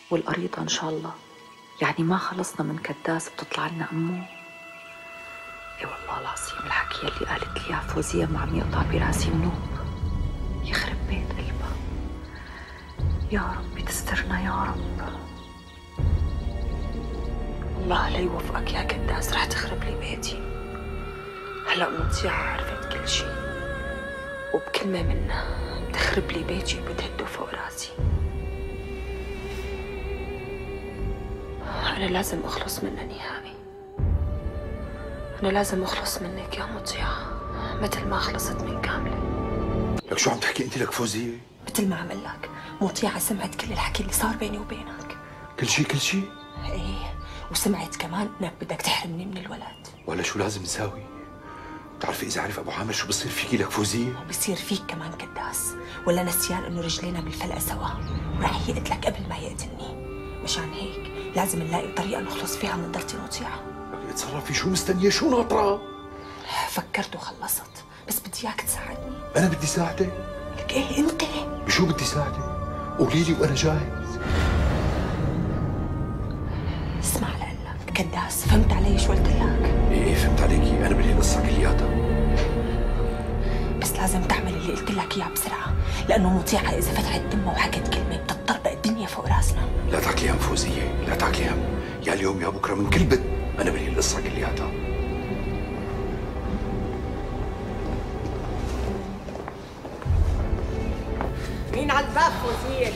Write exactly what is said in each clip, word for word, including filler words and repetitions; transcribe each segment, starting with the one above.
والقريضة إن شاء الله. يعني ما خلصنا من كداس بتطلع لنا أمه. إيه والله العظيم الحكي اللي قالت لي يا فوزية ما عم يقطع براسي النوب. يخرب بيت قلبها. يا رب تسترنا يا رب. الله لا يوفقك يا كداس، رح تخرب لي بيتي. هلا مطيعة عرفت كل شيء، وبكلمة منها بتخرب لي بيتي وبتهده فوق راسي. أنا لازم أخلص منها نهائي. أنا لازم أخلص منك يا مطيعة مثل ما خلصت من كاملة. لك شو عم تحكي أنت لك فوزية؟ مثل ما عمل لك مطيعة، سمعت كل الحكي اللي صار بيني وبينك. كل شيء كل شيء؟ إيه، وسمعت كمان إنك بدك تحرمني من الولد. ولا شو لازم نساوي؟ بتعرفي إذا عرف أبو عامر شو بصير فيكي لك فوزية؟ وبصير فيك كمان كداس، ولا نسيان إنه رجلينا بالفلقة سوا، وراح يقتلك قبل ما يقتلني. مشان هيك لازم نلاقي طريقة نخلص فيها من ضرتي مطيعة. لك اتصرفي، شو مستنية؟ شو ناطرة؟ فكرت وخلصت، بس بدي إياك تساعدني. أنا بدي ساعدك؟ لك إيه أنت؟ بشو بدي ساعدك؟ قولي لي وأنا جاهز. اسمع لقلك كداس، فهمت علي شو قلت لك؟ إيه إيه فهمت عليكي، أنا بدي القصة كلياتها. بس لازم تعمل اللي قلت لك إياه بسرعة، لأنه مطيعة إذا فتحت تمها وحكت كلمة بتطربق الدنيا فوق راسنا. لا تاكلي هم فوزية، لا تاكلي هم، يا اليوم يا بكرة من كل بد أنا بدي القصة كلياتها. مين على الباب فوزية؟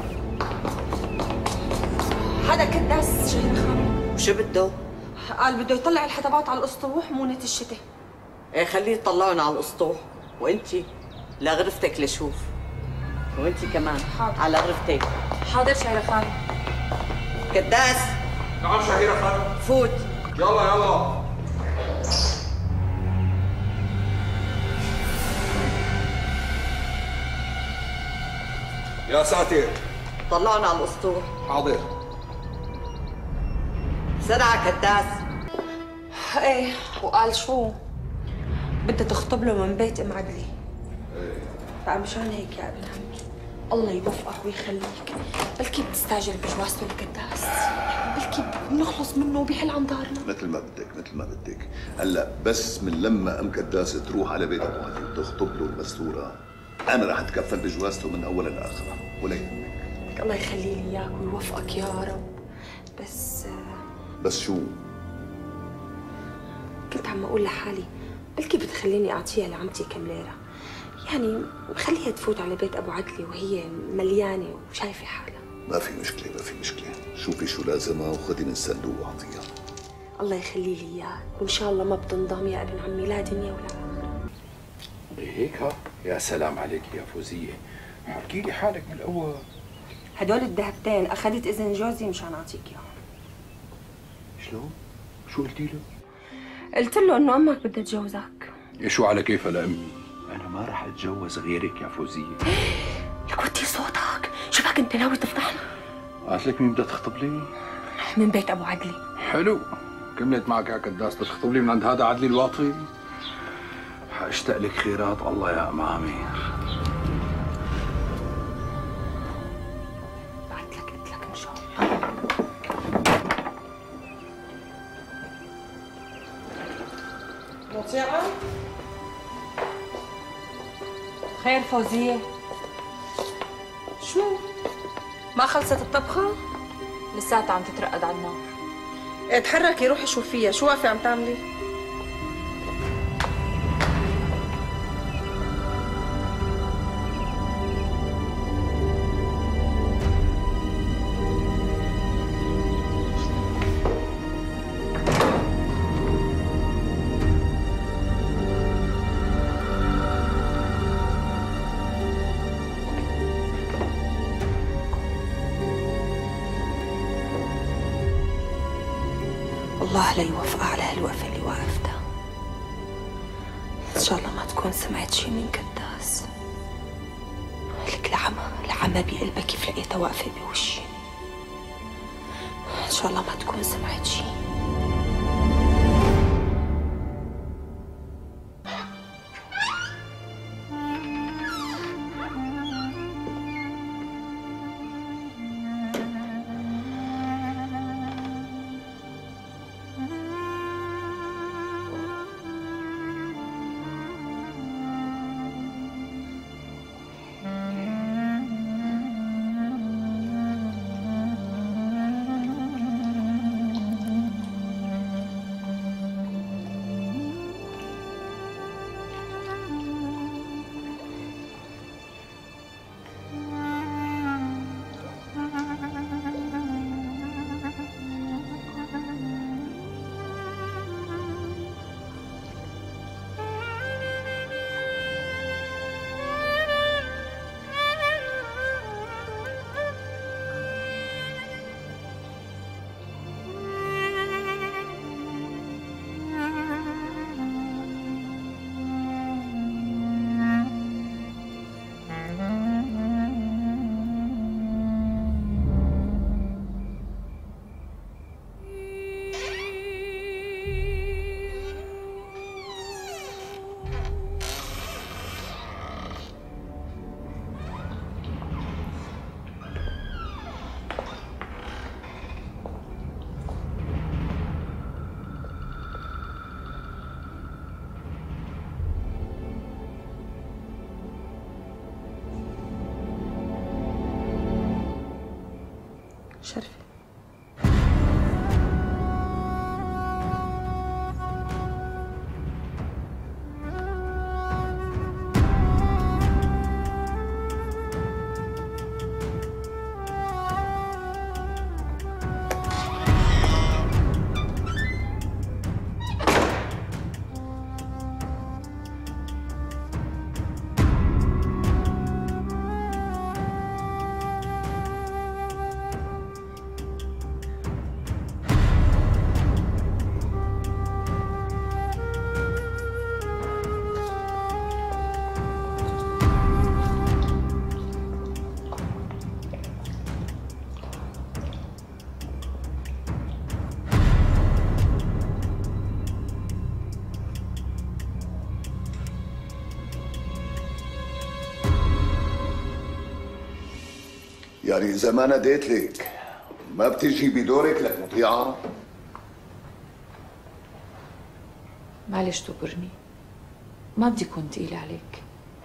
هذا كداس شهر خانم. وشو بده؟ قال بده يطلع الحطبات على الاسطوح مونة الشتاء. ايه خليه يطلعون على الاسطوح، وانتي لغرفتك لشوف. وانتي كمان حاضر. على غرفتك. حاضر شهر خانم. كداس. نعم شهيرة خانم. فوت. يلا يلا. يا ساتر. طلعنا على الاسطوح. حاضر. بسرعة كداس. ايه، وقال شو؟ بدها تخطب له من بيت ام عدلي. بقى مشان هيك يا ابن عمي الله يوفقك ويخليك، بلكي بتستعجل بجوازته لكداس، بلكي بنخلص منه وبيحل عن دارنا. مثل ما بدك مثل ما بدك. هلا بس من لما ام كداس تروح على بيت ابو عدلي وتخطب له المستوره، انا رح اتكفل بجوازته من اولها لاخرها، ولا يهمك. الله يخلي لي اياك ويوفقك يا رب. بس بس شو؟ كنت عم اقول لحالي بلكي بتخليني اعطيها لعمتي كم ليره، يعني خليها تفوت على بيت ابو عدلي وهي مليانه وشايفه حالها. ما في مشكله، ما في مشكله، شوفي شو لازمها وخذي من الصندوق واعطيها. الله يخلي لي اياك، وان شاء الله ما بتنضم يا ابن عمي لا دنيا ولا اخره. هيك ها؟ يا سلام عليك يا فوزية، حكي لي حالك من الأول. هدول الذهبتين أخذت إذن جوزي مشان أعطيك إياهم. شلون؟ شو قلتي له؟ قلت له إنه أمك بدها تجوزك. شو على كيفها لأمي؟ أنا ما رح أتجوز غيرك يا فوزية. لك ودي صوتك، شبك أنت ناوي تفضحنا؟ قالت لك مين بدها تخطب لي؟ من بيت أبو عدلي. حلو، كملت معك يا كداس تخطب لي من عند هذا عدلي الواطي؟ حاشتاق لك خيرات الله يا أم عامر. بعت لك قلت لك إن شاء الله. مطيعة؟ خير فوزية؟ شو؟ ما خلصت الطبخة؟ لساتها عم تترقد على النار. اتحركي روحي شوفيها، شو واقفة عم تعملي؟ الله لا يوفقها على هالوقفة اللي وقفتها. إن شاء الله ما تكون سمعت شي من كداس. لك العمى العمى بقلبك كيف لقيتها واقفة بوشي. إن شاء الله ما تكون سمعت شي. شرفي. يعني إذا ما ناديت لك ما بتجي بدورك لك مطيعة؟ معلش تقبرني، ما بدي أكون تقيلة عليك.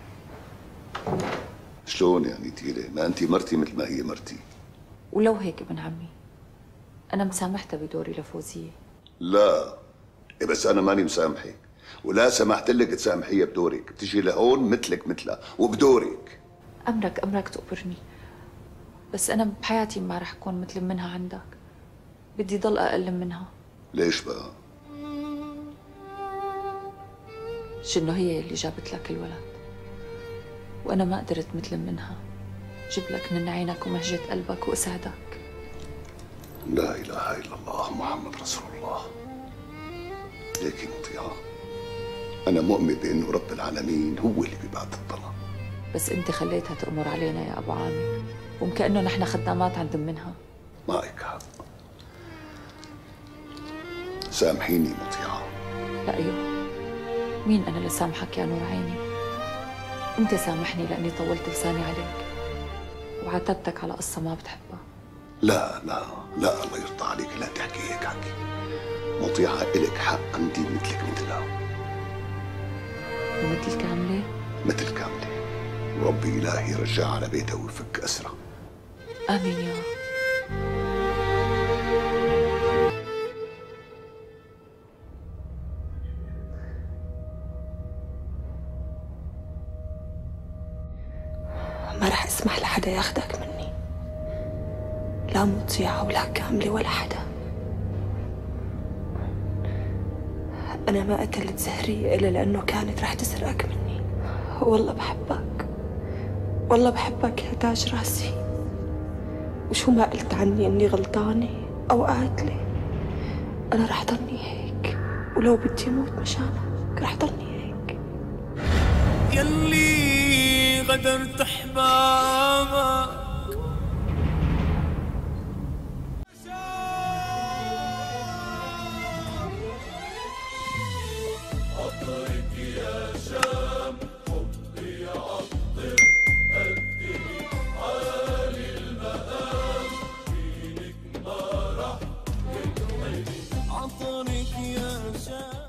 شلون يعني تقيلة؟ ما أنت مرتي مثل ما هي مرتي. ولو هيك ابن عمي، أنا مسامحتها بدوري لفوزية. لا، إيه بس أنا ماني مسامحك، ولا سمحت لك تسامحيها بدورك، بتجي لهون مثلك مثلها وبدورك. أمرك أمرك تقبرني، بس أنا بحياتي ما رح أكون مثل منها عندك، بدي ضل أقل منها. ليش بقى؟ شنو هي اللي جابت لك الولد، وأنا ما قدرت مثل منها جيب لك من عينك ومهجة قلبك وأسعدك. لا إله إلا الله محمد رسول الله. ليكي مطيعة، أنا مؤمن بأنه رب العالمين هو اللي بيبعت الطلب، بس أنت خليتها تأمر علينا يا أبو عامر، وكأنه نحن خدامات عند منها. معك حق. سامحيني مطيعة. لا أيوه، مين أنا لسامحك يا نور عيني؟ أنت سامحني لأني طولت لساني عليك وعاتبتك على قصة ما بتحبها. لا لا لا، الله يرضى عليك، لا تحكي هيك حكي. مطيعة إلك حق عندي مثلك مثلها. ومثل كاملة؟ مثل كاملة، وربي إلهي يرجعها على بيتها ويفك أسرها. آمين يا رب. ما رح اسمح لحدا ياخدك مني، لا مطيعة ولا كاملة ولا حدا. أنا ما قتلت زهرية إلا لأنه كانت رح تسرقك مني. والله بحبك، والله بحبك يا تاج راسي، وشو ما قلت عني إني غلطانة أو قاتلة، أنا رح ضلني هيك، ولو بدي موت مشانك رح ضلني هيك. يلي غدرت أحبابك عطرك يا شام، حبي عطر قدمي عالي المقام، فينك ما رح ينحني عطرك يا شام.